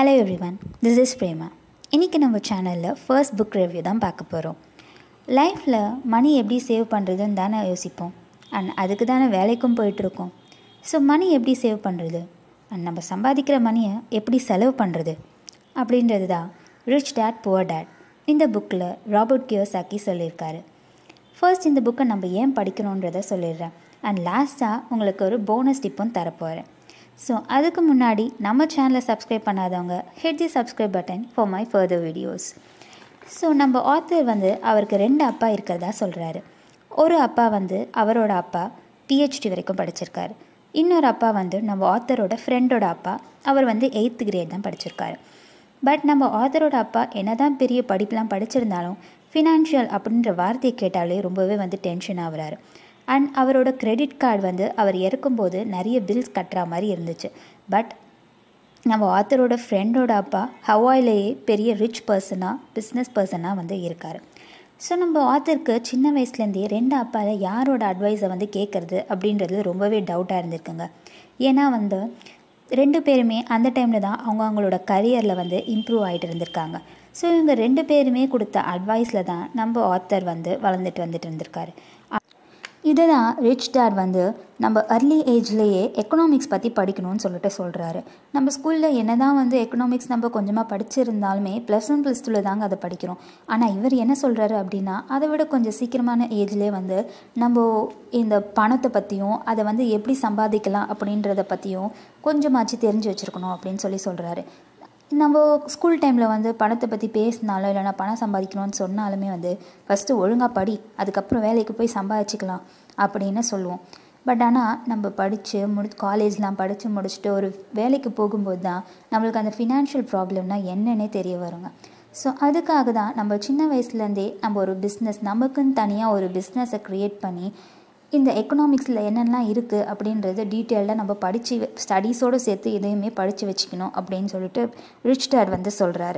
Hello everyone, this is Prema. இன்றைக்கி நம்ம சேனலில் ஃபர்ஸ்ட் புக் ரிவ்யூ தான் பார்க்க போகிறோம். லைஃப்பில் மணி எப்படி சேவ் பண்ணுறதுன்னு தானே யோசிப்போம். அண்ட் அதுக்கு தானே வேலைக்கும் போயிட்டுருக்கோம். ஸோ மணி எப்படி சேவ் பண்ணுறது அண்ட் நம்ம சம்பாதிக்கிற மணியை எப்படி செலவு பண்ணுறது அப்படின்றது தான் ரிச் டேட் புவர் டேட் இந்த புக்கில் ராபர்ட் கியோசாக்கி சொல்லியிருக்காரு. ஃபர்ஸ்ட் இந்த புக்கை நம்ம ஏன் படிக்கணுன்றதை சொல்லிடுறேன். அண்ட் லாஸ்ட்டாக உங்களுக்கு ஒரு போனஸ் டிப்பும் தரப்போகிறேன். ஸோ அதுக்கு முன்னாடி நம்ம சேனலை சப்ஸ்கிரைப் பண்ணாதவங்க hit the subscribe button for my further videos. So நம்ம ஆத்தர் அவருக்கு 2 அப்பா இருக்கிறதா சொல்கிறாரு. ஒரு அப்பா அவரோட அப்பா PhD வரைக்கும் படிச்சிருக்காரு. இன்னொரு அப்பா நம்ம ஆத்தரோட ஃப்ரெண்டோட அப்பா. அவர் 8th கிரேட் தான் படிச்சிருக்காரு. பட் நம்ம ஆத்தரோட அப்பா என்ன தான் பெரிய படிப்புலாம் படிச்சிருந்தாலும் ஃபினான்ஷியல் அப்படின்ற வார்த்தையை கேட்டாலே ரொம்பவே டென்ஷன் ஆகுறாரு. அண்ட் அவரோட கிரெடிட் கார்டு அவர் இறக்கும்போது நிறைய பில்ஸ் கட்டுற மாதிரி இருந்துச்சு. பட் நம்ம ஆத்தரோட ஃப்ரெண்டோட அப்பா ஹவாயிலேயே பெரிய ரிச் பர்சனாக பிஸ்னஸ் பர்சனாக இருக்கார். ஸோ நம்ம ஆத்தருக்கு சின்ன வயசுலேருந்தே 2 அப்பாவில் யாரோட அட்வைஸை கேட்குறது அப்படின்றது ரொம்பவே டவுட்டாக இருந்திருக்குங்க. ஏன்னா 2 பேருமே அந்த டைமில் தான் அவங்களோட கரியரில் இம்ப்ரூவ் ஆகிட்டு இருந்திருக்காங்க. ஸோ இவங்க 2 பேருமே கொடுத்த அட்வைஸில் தான் நம்ம ஆத்தர் வளர்ந்துட்டு இருந்திருக்காரு. இதை தான் ரிச் டேட் நம்ம அர்லி ஏஜ்லேயே எக்கனாமிக்ஸ் பற்றி படிக்கணும்னு சொல்கிறாரு. நம்ம ஸ்கூலில் என்ன தான் எக்கனாமிக்ஸ் நம்ம கொஞ்சமாக படிச்சிருந்தாலுமே +1 +2 தாங்க அதை படிக்கிறோம். ஆனால் இவர் என்ன சொல்கிறாரு அப்படின்னா அதை விட கொஞ்சம் சீக்கிரமான ஏஜ்லேயே நம்ம இந்த பணத்தை பற்றியும் அதை எப்படி சம்பாதிக்கலாம் அப்படின்றத பற்றியும் கொஞ்சமாச்சு தெரிஞ்சு வச்சுருக்கணும் அப்படின்னு சொல்கிறாரு. நம்ம ஸ்கூல் டைமில் பணத்தை பற்றி பேசினாலும் இல்லைனா பணம் சம்பாதிக்கணும்னு சொன்னாலுமே ஃபஸ்ட்டு ஒழுங்காக படி, அதுக்கப்புறம் வேலைக்கு போய் சம்பாதிச்சிக்கலாம் அப்படின்னு சொல்லுவோம். பட் ஆனால் நம்ம காலேஜ்லாம் படித்து முடிச்சுட்டு ஒரு வேலைக்கு போகும்போது தான் நம்மளுக்கு அந்த ஃபினான்ஷியல் ப்ராப்ளம்னா என்னன்னே தெரிய வருங்க. ஸோ அதுக்காக தான் நம்ம சின்ன வயசுலேருந்தே நம்ம ஒரு பிஸ்னஸ் நமக்குன்னு தனியாக ஒரு பிஸ்னஸை க்ரியேட் பண்ணி இந்த எக்கனாமிக்ஸில் என்னெல்லாம் இருக்குது அப்படின்றது டீட்டெயிலாக நம்ம படித்து ஸ்டடீஸோடு சேர்த்து இதையுமே படித்து வச்சுக்கணும் அப்படின்னு ரிச் டேட் சொல்கிறாரு.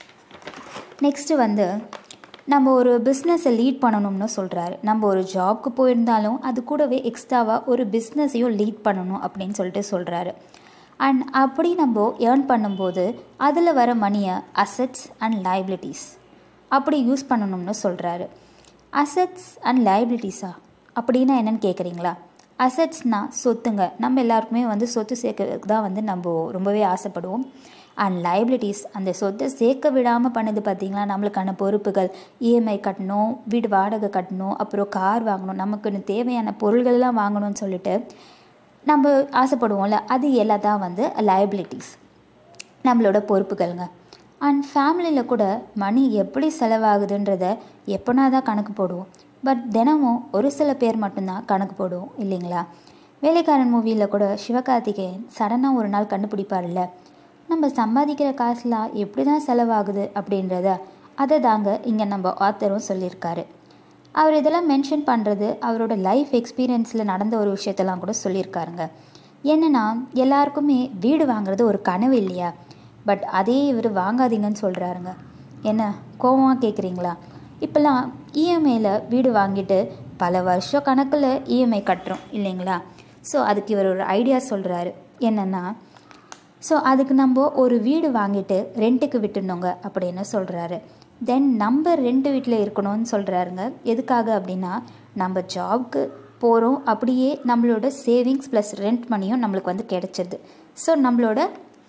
நெக்ஸ்ட்டு நம்ம ஒரு பிஸ்னஸை லீட் பண்ணணும்னு சொல்கிறாரு. நம்ம ஒரு ஜாப்க்கு போயிருந்தாலும் அது கூடவே எக்ஸ்ட்ராவாக ஒரு பிஸ்னஸையும் லீட் பண்ணணும் அப்படின்னு சொல்கிறாரு. அண்ட் அப்படி நம்ம ஏர்ன் பண்ணும்போது அதில் வர மணியை அசெட்ஸ் அண்ட் லைபிலிட்டிஸ் அப்படி யூஸ் பண்ணணும்னு சொல்கிறாரு. அசெட்ஸ் அண்ட் லைபிலிட்டிஸா அப்படின்னா என்னென்னு கேட்குறீங்களா? அசெட்ஸ்னால் சொத்துங்க. நம்ம எல்லாருக்குமே சொத்து சேர்க்கறதுக்கு தான் நம்ம ரொம்பவே ஆசைப்படுவோம். அண்ட் லைபிலிட்டிஸ் அந்த சொத்தை சேர்க்க விடாமல் பண்ணுது பார்த்திங்களா, நம்மளுக்கான பொறுப்புகள், EMI கட்டணும், வீடு வாடகை கட்டணும், அப்புறம் கார் வாங்கணும், நமக்கு தேவையான பொருள்கள்லாம் வாங்கணும்னு சொல்லிட்டு நம்ம ஆசைப்படுவோம்ல, அது எல்லாம் தான் லைபிலிட்டிஸ், நம்மளோட பொறுப்புகள்ங்க. அண்ட் ஃபேமிலியில் கூட மணி எப்படி செலவாகுதுன்றத எப்போனா தான் கணக்கு போடுவோம். பட் தினமும் ஒரு சில பேர் மட்டும்தான் கணக்கு போடுவோம் இல்லைங்களா? வேலைக்காரன் மூவியில் கூட சிவகார்த்திகேயன் சடனாக ஒரு நாள் கண்டுபிடிப்பார்ல, நம்ம சம்பாதிக்கிற காசுலாம் எப்படி தான் செலவாகுது அப்படின்றத அதை தாங்க இங்கே நம்ம ஆத்தரும் சொல்லியிருக்காரு. அவர் இதெல்லாம் மென்ஷன் பண்ணுறது அவரோட லைஃப் எக்ஸ்பீரியன்ஸில் நடந்த ஒரு விஷயத்தெல்லாம் கூட சொல்லியிருக்காருங்க. என்னென்னா எல்லாருக்குமே வீடு வாங்குறது ஒரு கனவு இல்லையா? பட் அதே இவர் வாங்காதீங்கன்னு சொல்கிறாருங்க. என்ன கோவமாக கேட்குறீங்களா? இப்போல்லாம் EMIயில் வீடு வாங்கிட்டு பல வருஷம் கணக்கில் EMI கட்டுறோம் இல்லைங்களா? ஸோ அதுக்கு இவர் ஒரு ஐடியா சொல்கிறாரு. என்னென்னா அதுக்கு நம்ம ஒரு வீடு வாங்கிட்டு ரெண்ட்டுக்கு விட்டுணுங்க அப்படின்னு சொல்கிறாரு. தென் நம்ம ரெண்ட் வீட்டில் இருக்கணும்னு சொல்கிறாருங்க. எதுக்காக அப்படின்னா நம்ம ஜாப்க்கு போகிறோம், அப்படியே நம்மளோட சேவிங்ஸ் ப்ளஸ் ரெண்ட் மணியும் நம்மளுக்கு கிடைச்சிது. ஸோ நம்மளோட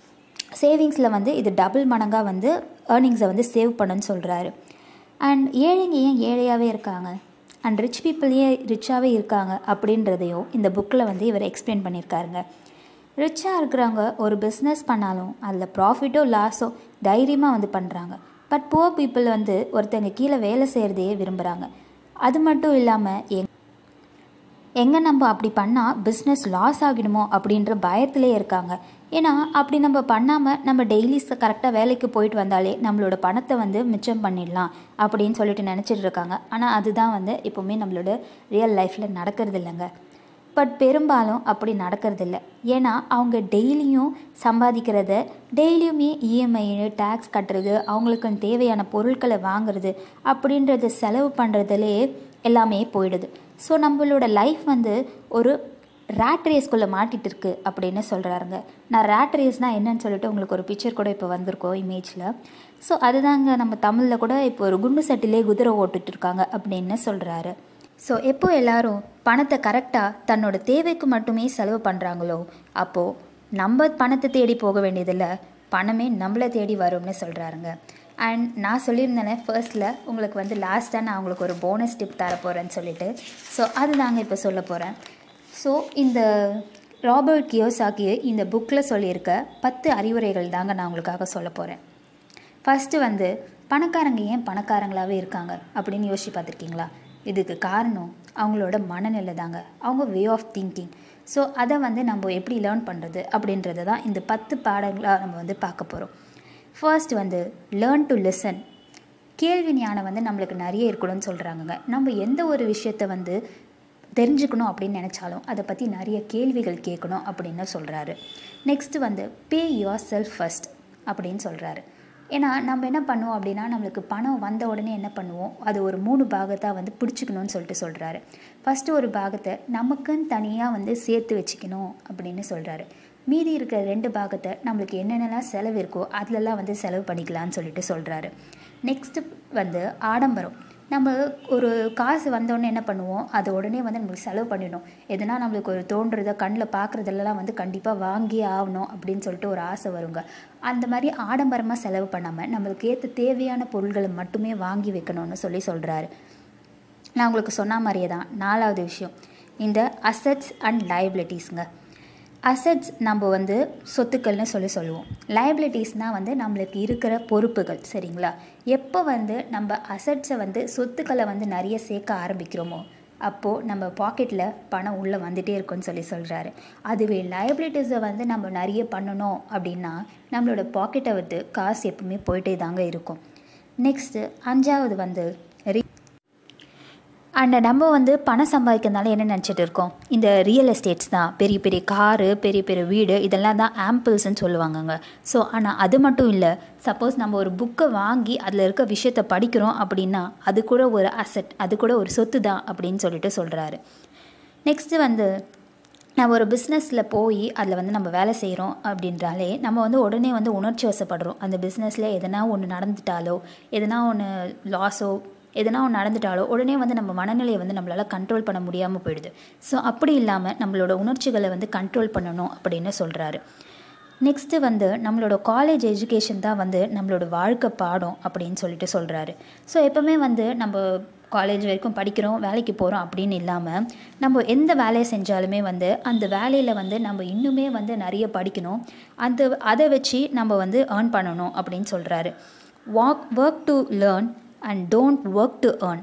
சேவிங்ஸில் இது டபுள் மடங்காக ஏர்னிங்ஸை சேவ் பண்ணுன்னு சொல்கிறாரு. அண்ட் ஏழைங்க ஏன் ஏழையாகவே இருக்காங்க அண்ட் ரிச் பீப்புள் ஏன் ரிச்சாகவே இருக்காங்க அப்படின்றதையும் இந்த புக்கில் இவர் எக்ஸ்பிளைன் பண்ணியிருக்காருங்க. ரிச்சாக இருக்கிறவங்க ஒரு பிஸ்னஸ் பண்ணாலும் அதில் ப்ராஃபிட்டோ லாஸோ தைரியமாக பண்ணுறாங்க. பட் புவர் பீப்புள் ஒருத்தங்க கீழே வேலை செய்கிறதையே விரும்புகிறாங்க. அது மட்டும் இல்லாமல் எங்கே நம்ம அப்படி பண்ணால் பிஸ்னஸ் லாஸ் ஆகிடுமோ அப்படின்ற பயத்திலே இருக்காங்க. ஏன்னா அப்படி நம்ம பண்ணாமல் நம்ம டெய்லி கரெக்டாக வேலைக்கு போயிட்டு வந்தாலே நம்மளோட பணத்தை மிச்சம் பண்ணிடலாம் அப்படின்னு நினச்சிட்டு இருக்காங்க. ஆனால் அதுதான் எப்போவுமே நம்மளோட ரியல் லைஃப்பில் நடக்கிறது இல்லைங்க. பட் பெரும்பாலும் அப்படி நடக்கிறதில்ல. ஏன்னா அவங்க டெய்லியும் சம்பாதிக்கிறத டெய்லியுமே EMI டேக்ஸ் கட்டுறது, அவங்களுக்கு தேவையான பொருட்களை வாங்குறது அப்படின்றத செலவு பண்ணுறதுலே எல்லாமே போயிடுது. ஸோ நம்மளோட லைஃப் ஒரு ரேட் ரேஸ்குள்ளே மாட்டிகிட்டு இருக்கு அப்படின்னு சொல்கிறாருங்க. நான் ரேட் ரேஸ்னால் என்னன்னு சொல்லிட்டு உங்களுக்கு ஒரு பிக்சர் கூட இப்போ வந்திருக்கோம் இமேஜில். ஸோ அதுதாங்க நம்ம தமிழில் கூட இப்போ ஒரு குண்டு சட்டிலே குதிரை ஓட்டுட்டு இருக்காங்க அப்படின்னு சொல்கிறாரு. ஸோ எப்போ எல்லாரும் பணத்தை கரெக்டாக தன்னோட தேவைக்கு மட்டுமே செலவு பண்ணுறாங்களோ அப்போது நம்ம பணத்தை தேடி போக வேண்டியதில்லை, பணமே நம்மளை தேடி வரும்னு சொல்கிறாருங்க. அண்ட் நான் சொல்லியிருந்தேனே ஃபர்ஸ்ட்டில் உங்களுக்கு லாஸ்ட்டாக நான் உங்களுக்கு ஒரு போனஸ் டிப் தரப்போகிறேன்னு சொல்லிட்டு. ஸோ அதுதாங்க இப்போ சொல்ல போகிறேன். ஸோ இந்த ராபர்ட் கியோசாக்கி இந்த புக்கில் சொல்லியிருக்க 10 அறிவுரைகள் தாங்க நான் உங்களுக்காக சொல்ல போகிறேன். ஃபஸ்ட்டு பணக்காரங்க ஏன் பணக்காரங்களாகவே இருக்காங்க அப்படின்னு யோசிச்சு பார்த்துருக்கீங்களா? இதுக்கு காரணம் அவங்களோட மனநிலை தாங்க, அவங்க வே ஆஃப் திங்கிங். ஸோ அதை நம்ம எப்படி லேர்ன் பண்ணுறது அப்படின்றது தான் இந்த 10 பாடங்களாக நம்ம பார்க்க போகிறோம். First learn to listen. கேள்வி ஞானம் நம்மளுக்கு நிறைய இருக்கணும்னு சொல்கிறாங்கங்க. நம்ம எந்த ஒரு விஷயத்தை தெரிஞ்சுக்கணும் அப்படின்னு நினச்சாலும் அதை பற்றி நிறைய கேள்விகள் கேட்கணும் அப்படின்னு சொல்கிறாரு. Next pay yourself first அப்படின்னு சொல்கிறாரு. ஏன்னா நம்ம என்ன பண்ணுவோம் அப்படின்னா, நம்மளுக்கு பணம் வந்த உடனே என்ன பண்ணுவோம், அது ஒரு 3 பாகத்தாக பிடிச்சிக்கணும்னு சொல்கிறாரு. ஃபஸ்ட்டு ஒரு பாகத்தை நமக்குன்னு தனியாக சேர்த்து வச்சுக்கணும் அப்படின்னு சொல்கிறாரு. மீதி இருக்கிற 2 பாகத்தை நம்மளுக்கு என்னென்னலாம் செலவு இருக்கோ அதிலெல்லாம் செலவு பண்ணிக்கலான்னு சொல்கிறாரு. நெக்ஸ்ட்டு ஆடம்பரம். நம்ம ஒரு காசு வந்தோடனே என்ன பண்ணுவோம், அதை உடனே நம்மளுக்கு செலவு பண்ணிடணும். எதுனா நம்மளுக்கு ஒரு தோன்றதை கண்ணில் பார்க்குறதெல்லாம் கண்டிப்பாக வாங்கி ஆகணும் அப்படின்னு சொல்லிட்டு ஒரு ஆசை வருங்க. அந்த மாதிரி ஆடம்பரமாக செலவு பண்ணாமல் நம்மளுக்கு ஏற்ற தேவையான பொருட்களை மட்டுமே வாங்கி வைக்கணும்னு சொல்கிறாரு. நான் உங்களுக்கு சொன்ன மாதிரியே தான் 4வது விஷயம் இந்த அசட்ஸ் அண்ட் லைபிலிட்டிஸ்ங்க. அசட்ஸ் நம்ம சொத்துக்கள்னு சொல்லுவோம். லைபிலிட்டிஸ்னால் நம்மளுக்கு இருக்கிற பொறுப்புகள். சரிங்களா? எப்போ நம்ம அசட்ஸை சொத்துக்களை நிறைய சேர்க்க ஆரம்பிக்கிறோமோ அப்போது நம்ம பாக்கெட்டில் பணம் உள்ளே வந்துகிட்டே இருக்குன்னு சொல்கிறாரு. அதுவே லைபிலிட்டிஸை நம்ம நிறைய பண்ணணும் அப்படின்னா நம்மளோட பாக்கெட்டை காசு எப்பவுமே போயிட்டே தாங்க இருக்கும். நெக்ஸ்ட்டு 5வது அண்ட் நம்ம பணம் சம்பாதிக்கிறதுனால என்ன நினச்சிட்டு இருக்கோம், இந்த ரியல் எஸ்டேட்ஸ் தான், பெரிய பெரிய காரு, பெரிய பெரிய வீடு, இதெல்லாம் தான் ஆம்பிள்ஸ்ன்னு சொல்லுவாங்கங்க. ஸோ ஆனால் அது மட்டும் இல்லை. சப்போஸ் நம்ம ஒரு புக்கை வாங்கி அதில் இருக்க விஷயத்தை படிக்கிறோம் அப்படின்னா அது கூட ஒரு அசட், அது கூட ஒரு சொத்து தான் அப்படின்னு சொல்கிறாரு. நெக்ஸ்ட்டு நம்ம ஒரு பிஸ்னஸில் போய் அதில் நம்ம வேலை செய்கிறோம் அப்படின்றாலே நம்ம உடனே உணர்ச்சி வசப்படுறோம். அந்த பிஸ்னஸில் எதனா ஒன்று நடந்துட்டாலோ, எதனா ஒன்று லாஸோ, எதனா ஒன்று நடந்துட்டாலோ உடனே நம்ம மனநிலையை நம்மளால் கண்ட்ரோல் பண்ண முடியாமல் போயிடுது. ஸோ அப்படி இல்லாமல் நம்மளோட உணர்ச்சிகளை கண்ட்ரோல் பண்ணணும் அப்படின்னு சொல்கிறாரு. நெக்ஸ்ட்டு நம்மளோட காலேஜ் எஜுகேஷன் தான் நம்மளோட வாழ்க்கை பாடம் அப்படின்னு சொல்கிறாரு. ஸோ எப்போவுமே நம்ம காலேஜ் வரைக்கும் படிக்கிறோம், வேலைக்கு போகிறோம் அப்படின்னு இல்லாமல் நம்ம எந்த வேலையை செஞ்சாலுமே அந்த வேலையில் நம்ம இன்னுமே நிறைய படிக்கணும். அதை வச்சு நம்ம ஏர்ன் பண்ணணும் அப்படின்னு சொல்கிறாரு. Work to learn and don't work to earn.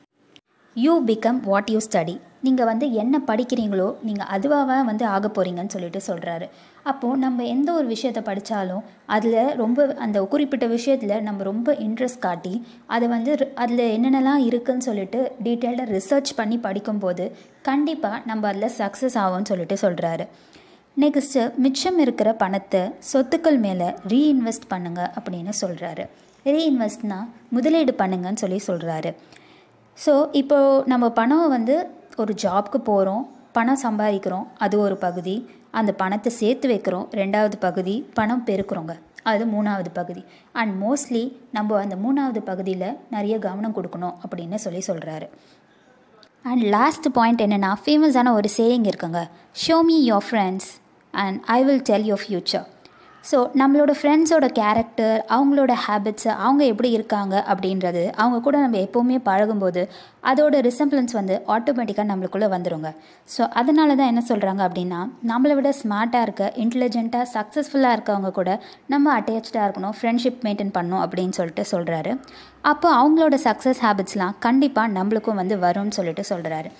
You become what you study. நீங்கள் என்ன படிக்கிறீங்களோ நீங்கள் அதுவாக ஆக போகிறீங்கன்னு சொல்கிறாரு. அப்போது நம்ம எந்த ஒரு விஷயத்தை படித்தாலும் அதில் ரொம்ப அந்த குறிப்பிட்ட விஷயத்தில் நம்ம ரொம்ப இன்ட்ரெஸ்ட் காட்டி அதை அதில் என்னென்னலாம் இருக்குதுன்னு டீட்டெயில்டாக ரிசர்ச் பண்ணி படிக்கும்போது கண்டிப்பாக நம்ம அதில் சக்ஸஸ் ஆகும்னு சொல்கிறாரு. நெக்ஸ்ட்டு மிச்சம் இருக்கிற பணத்தை சொத்துக்கள் மேலே ரீஇன்வெஸ்ட் பண்ணுங்க அப்படின்னு சொல்கிறாரு. ரீஇன்வெஸ்ட்னால் முதலீடு பண்ணுங்கன்னு சொல்கிறாரு. ஸோ இப்போது நம்ம பணம் ஒரு ஜாப்க்கு போகிறோம், பணம் சம்பாதிக்கிறோம், அது ஒரு பகுதி. அந்த பணத்தை சேர்த்து வைக்கிறோம், 2வது பகுதி. பணம் பெருக்கிறோங்க, அது 3வது பகுதி. அண்ட் மோஸ்ட்லி நம்ம அந்த 3வது பகுதியில் நிறைய கவனம் கொடுக்கணும் அப்படின்னு சொல்கிறாரு. அண்ட் லாஸ்ட் பாயிண்ட் என்னென்னா, ஃபேமஸான ஒரு சேயிங் இருக்குங்க, show me your friends and I will tell your future. So நம்மளோட ஃப்ரெண்ட்ஸோட கேரக்டர், அவங்களோட ஹேபிட்ஸு, அவங்க எப்படி இருக்காங்க அப்படின்றது, அவங்க கூட நம்ம எப்போவுமே பழகும்போது அதோட ரிசம்பிளன்ஸ் ஆட்டோமேட்டிக்காக நம்மளுக்குள்ளே வந்துடுங்க. ஸோ அதனால தான் என்ன சொல்கிறாங்க அப்படின்னா, நம்மளை விட ஸ்மார்ட்டாக இருக்க, இன்டெலிஜென்ட்டாக, சக்ஸஸ்ஃபுல்லாக இருக்கவங்க கூட நம்ம அட்டாச்சாக இருக்கணும், ஃப்ரெண்ட்ஷிப் மெயின்டைன் பண்ணணும் அப்படின்னு சொல்கிறாரு. அப்போ அவங்களோட சக்ஸஸ் ஹேபிட்ஸ்லாம் கண்டிப்பாக நம்மளுக்கும் வரும்னு சொல்கிறாரு.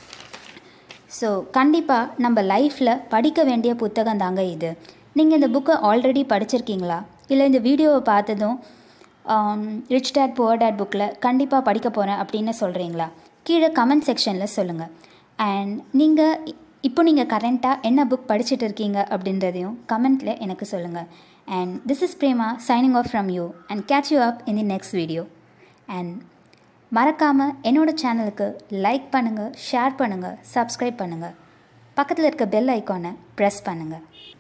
ஸோ கண்டிப்பாக நம்ம லைஃப்பில் படிக்க வேண்டிய புத்தகம் தாங்க இது. நீங்கள் இந்த புக்கை ஆல்ரெடி படிச்சிருக்கீங்களா, இல்லை இந்த வீடியோவை பார்த்ததும் ரிச் டேட் புவர் டேட் புக்கில் கண்டிப்பாக படிக்க போகிறேன் அப்படின்னு சொல்கிறீங்களா? கீழே கமெண்ட் செக்ஷனில் சொல்லுங்கள். அண்ட் நீங்கள் கரண்ட்டாக என்ன புக் படிச்சுட்டு இருக்கீங்க அப்படின்றதையும் கமெண்ட்டில் எனக்கு சொல்லுங்கள். And this is Prema signing off from you and catch you up in the next video. And மறக்காமல் என்னோடய சேனலுக்கு லைக் பண்ணுங்கள், ஷேர் பண்ணுங்கள், சப்ஸ்கிரைப் பண்ணுங்கள். பக்கத்தில் இருக்க பெல் ஐக்கானை ப்ரெஸ் பண்ணுங்கள்.